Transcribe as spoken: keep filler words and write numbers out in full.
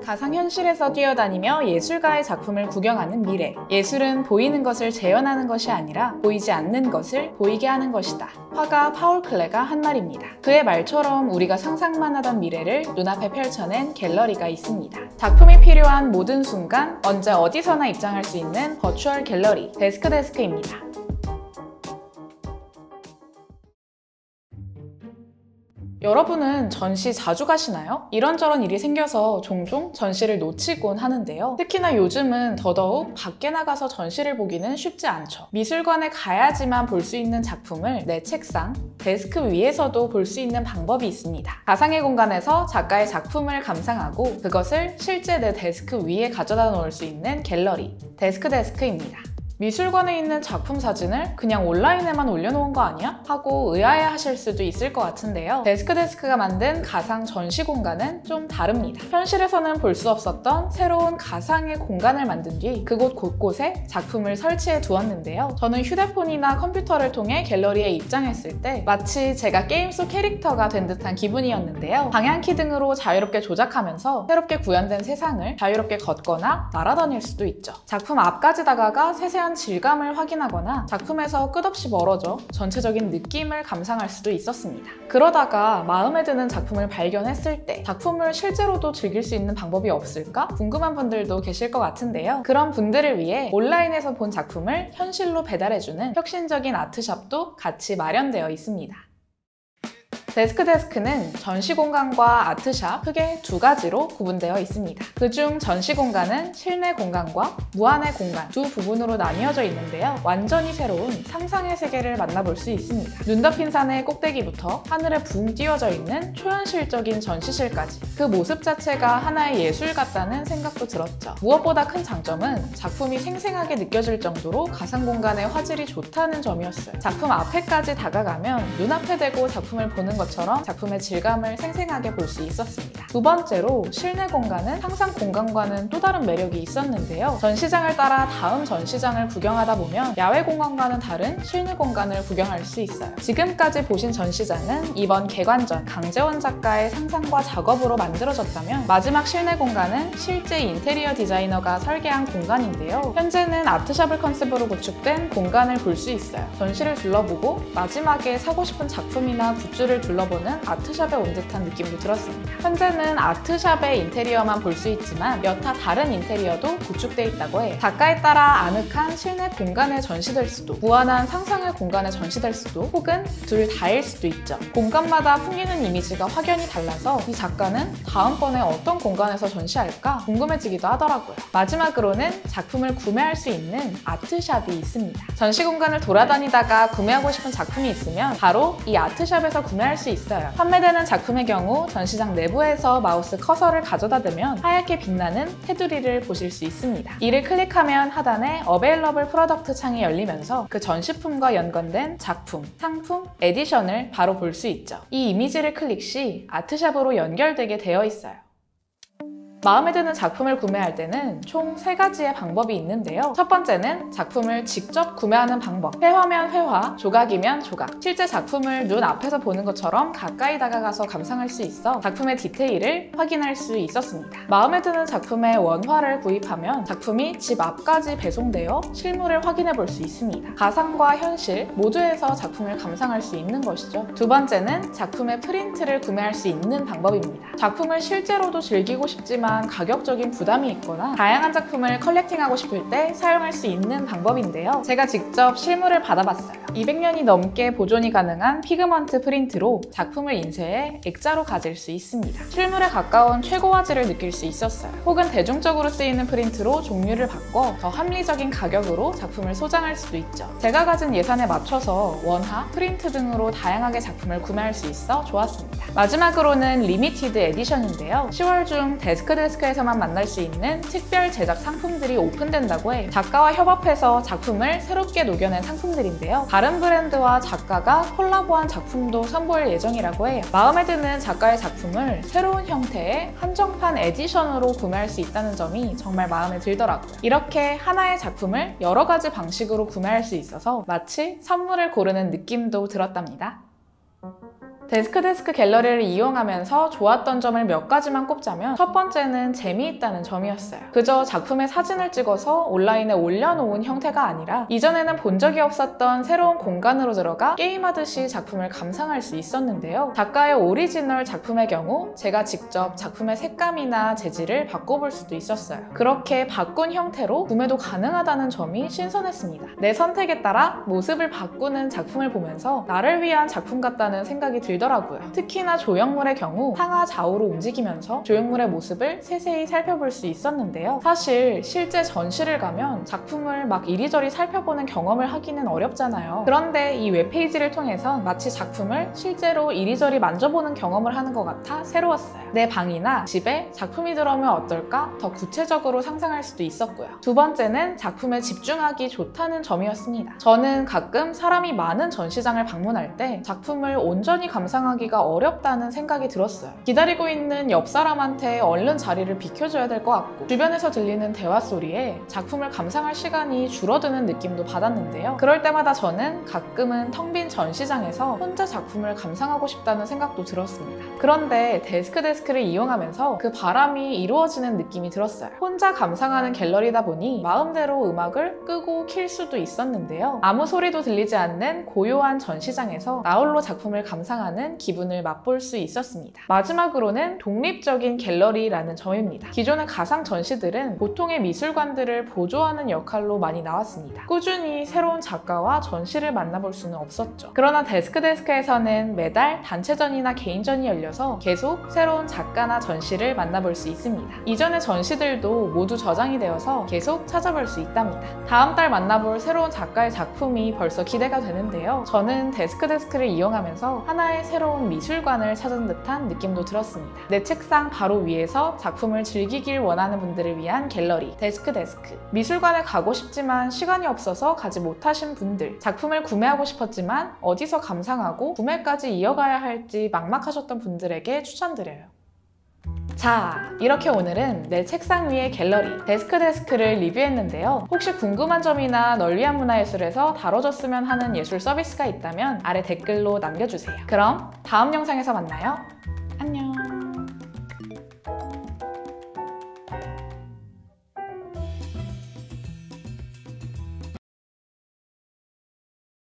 가상현실에서 뛰어다니며 예술가의 작품을 구경하는 미래. 예술은 보이는 것을 재현하는 것이 아니라 보이지 않는 것을 보이게 하는 것이다. 화가 파울 클레가 한 말입니다. 그의 말처럼 우리가 상상만 하던 미래를 눈앞에 펼쳐낸 갤러리가 있습니다. 작품이 필요한 모든 순간 언제 어디서나 입장할 수 있는 버추얼 갤러리 데스크데스크입니다. 여러분은 전시 자주 가시나요? 이런저런 일이 생겨서 종종 전시를 놓치곤 하는데요. 특히나 요즘은 더더욱 밖에 나가서 전시를 보기는 쉽지 않죠. 미술관에 가야지만 볼 수 있는 작품을 내 책상, 데스크 위에서도 볼 수 있는 방법이 있습니다. 가상의 공간에서 작가의 작품을 감상하고 그것을 실제 내 데스크 위에 가져다 놓을 수 있는 갤러리, 데스크데스크입니다. 미술관에 있는 작품 사진을 그냥 온라인에만 올려놓은 거 아니야? 하고 의아해하실 수도 있을 것 같은데요. 데스크데스크가 만든 가상 전시 공간은 좀 다릅니다. 현실에서는 볼 수 없었던 새로운 가상의 공간을 만든 뒤 그곳 곳곳에 작품을 설치해 두었는데요. 저는 휴대폰이나 컴퓨터를 통해 갤러리에 입장했을 때 마치 제가 게임 속 캐릭터가 된 듯한 기분이었는데요. 방향키 등으로 자유롭게 조작하면서 새롭게 구현된 세상을 자유롭게 걷거나 날아다닐 수도 있죠. 작품 앞까지 다가가 세세한 질감을 확인하거나 작품에서 끝없이 멀어져 전체적인 느낌을 감상할 수도 있었습니다. 그러다가 마음에 드는 작품을 발견했을 때 작품을 실제로도 즐길 수 있는 방법이 없을까? 궁금한 분들도 계실 것 같은데요. 그런 분들을 위해 온라인에서 본 작품을 현실로 배달해주는 혁신적인 아트샵도 같이 마련되어 있습니다. 데스크데스크는 전시 공간과 아트샵 크게 두 가지로 구분되어 있습니다. 그중 전시 공간은 실내 공간과 무한의 공간 두 부분으로 나뉘어져 있는데요. 완전히 새로운 상상의 세계를 만나볼 수 있습니다. 눈 덮인 산의 꼭대기부터 하늘에 붕 띄워져 있는 초현실적인 전시실까지 그 모습 자체가 하나의 예술 같다는 생각도 들었죠. 무엇보다 큰 장점은 작품이 생생하게 느껴질 정도로 가상 공간의 화질이 좋다는 점이었어요. 작품 앞에까지 다가가면 눈앞에 대고 작품을 보는 것 것처럼 작품의 질감을 생생하게 볼 수 있었습니다. 두 번째로 실내 공간은 상상 공간과는 또 다른 매력이 있었는데요. 전시장을 따라 다음 전시장을 구경하다 보면 야외 공간과는 다른 실내 공간을 구경할 수 있어요. 지금까지 보신 전시장은 이번 개관전 강재원 작가의 상상과 작업으로 만들어졌다면 마지막 실내 공간은 실제 인테리어 디자이너가 설계한 공간인데요. 현재는 아트샵을 컨셉으로 구축된 공간을 볼 수 있어요. 전시를 둘러보고 마지막에 사고 싶은 작품이나 굿즈를 둘러 둘러보는 아트샵에 온 듯한 느낌도 들었습니다. 현재는 아트샵의 인테리어만 볼 수 있지만 여타 다른 인테리어도 구축돼 있다고 해요. 작가에 따라 아늑한 실내 공간에 전시될 수도 무한한 상상의 공간에 전시될 수도 혹은 둘 다일 수도 있죠. 공간마다 풍기는 이미지가 확연히 달라서 이 작가는 다음번에 어떤 공간에서 전시할까 궁금해지기도 하더라고요. 마지막으로는 작품을 구매할 수 있는 아트샵이 있습니다. 전시 공간을 돌아다니다가 구매하고 싶은 작품이 있으면 바로 이 아트샵에서 구매할 수 있어요. 판매되는 작품의 경우 전시장 내부에서 마우스 커서를 가져다 대면 하얗게 빛나는 테두리를 보실 수 있습니다. 이를 클릭하면 하단에 Available Product 창이 열리면서 그 전시품과 연관된 작품, 상품, 에디션을 바로 볼 수 있죠. 이 이미지를 클릭 시 아트샵으로 연결되게 되어 있어요. 마음에 드는 작품을 구매할 때는 총 세 가지의 방법이 있는데요. 첫 번째는 작품을 직접 구매하는 방법. 회화면 회화, 조각이면 조각. 실제 작품을 눈 앞에서 보는 것처럼 가까이 다가가서 감상할 수 있어 작품의 디테일을 확인할 수 있었습니다. 마음에 드는 작품의 원화를 구입하면 작품이 집 앞까지 배송되어 실물을 확인해 볼 수 있습니다. 가상과 현실 모두에서 작품을 감상할 수 있는 것이죠. 두 번째는 작품의 프린트를 구매할 수 있는 방법입니다. 작품을 실제로도 즐기고 싶지만 가격적인 부담이 있거나 다양한 작품을 컬렉팅하고 싶을 때 사용할 수 있는 방법인데요. 제가 직접 실물을 받아봤어요. 이백 년이 넘게 보존이 가능한 피그먼트 프린트로 작품을 인쇄해 액자로 가질 수 있습니다. 실물에 가까운 최고 화질을 느낄 수 있었어요. 혹은 대중적으로 쓰이는 프린트로 종류를 바꿔 더 합리적인 가격으로 작품을 소장할 수도 있죠. 제가 가진 예산에 맞춰서 원화, 프린트 등으로 다양하게 작품을 구매할 수 있어 좋았습니다. 마지막으로는 리미티드 에디션인데요. 시월 중 데스크데스크에서만 만날 수 있는 특별 제작 상품들이 오픈된다고 해요. 작가와 협업해서 작품을 새롭게 녹여낸 상품들인데요. 다른 브랜드와 작가가 콜라보한 작품도 선보일 예정이라고 해요. 마음에 드는 작가의 작품을 새로운 형태의 한정판 에디션으로 구매할 수 있다는 점이 정말 마음에 들더라고요. 이렇게 하나의 작품을 여러 가지 방식으로 구매할 수 있어서 마치 선물을 고르는 느낌도 들었답니다. 데스크 데스크 갤러리를 이용하면서 좋았던 점을 몇 가지만 꼽자면 첫 번째는 재미있다는 점이었어요. 그저 작품의 사진을 찍어서 온라인에 올려놓은 형태가 아니라 이전에는 본 적이 없었던 새로운 공간으로 들어가 게임하듯이 작품을 감상할 수 있었는데요. 작가의 오리지널 작품의 경우 제가 직접 작품의 색감이나 재질을 바꿔볼 수도 있었어요. 그렇게 바꾼 형태로 구매도 가능하다는 점이 신선했습니다. 내 선택에 따라 모습을 바꾸는 작품을 보면서 나를 위한 작품 같다는 생각이 들더라고요. 특히나 조형물의 경우 상하 좌우로 움직이면서 조형물의 모습을 세세히 살펴볼 수 있었는데요. 사실 실제 전시를 가면 작품을 막 이리저리 살펴보는 경험을 하기는 어렵잖아요. 그런데 이 웹페이지를 통해서 마치 작품을 실제로 이리저리 만져보는 경험을 하는 것 같아 새로웠어요. 내 방이나 집에 작품이 들어오면 어떨까 더 구체적으로 상상할 수도 있었고요. 두 번째는 작품에 집중하기 좋다는 점이었습니다. 저는 가끔 사람이 많은 전시장을 방문할 때 작품을 온전히 감상하기가 어렵다는 생각이 들었어요. 기다리고 있는 옆 사람한테 얼른 자리를 비켜줘야 될 것 같고 주변에서 들리는 대화 소리에 작품을 감상할 시간이 줄어드는 느낌도 받았는데요. 그럴 때마다 저는 가끔은 텅 빈 전시장에서 혼자 작품을 감상하고 싶다는 생각도 들었습니다. 그런데 데스크 데스크를 이용하면서 그 바람이 이루어지는 느낌이 들었어요. 혼자 감상하는 갤러리다 보니 마음대로 음악을 끄고 킬 수도 있었는데요. 아무 소리도 들리지 않는 고요한 전시장에서 나홀로 작품을 감상하는 기분을 맛볼 수 있었습니다. 마지막으로는 독립적인 갤러리라는 점입니다. 기존의 가상 전시들은 보통의 미술관들을 보조하는 역할로 많이 나왔습니다. 꾸준히 새로운 작가와 전시를 만나볼 수는 없었죠. 그러나 데스크 데스크에서는 매달 단체전이나 개인전이 열려서 계속 새로운 작가나 전시를 만나볼 수 있습니다. 이전의 전시들도 모두 저장이 되어서 계속 찾아볼 수 있답니다. 다음 달 만나볼 새로운 작가의 작품이 벌써 기대가 되는데요. 저는 데스크 데스크를 이용하면서 하나의 새로운 미술관을 찾은 듯한 느낌도 들었습니다. 내 책상 바로 위에서 작품을 즐기길 원하는 분들을 위한 갤러리 데스크 데스크. 미술관에 가고 싶지만 시간이 없어서 가지 못하신 분들, 작품을 구매하고 싶었지만 어디서 감상하고 구매까지 이어가야 할지 막막하셨던 분들에게 추천드려요. 자, 이렇게 오늘은 내 책상 위의 갤러리 데스크 데스크를 리뷰했는데요. 혹시 궁금한 점이나 널리한 문화예술에서 다뤄졌으면 하는 예술 서비스가 있다면 아래 댓글로 남겨주세요. 그럼 다음 영상에서 만나요.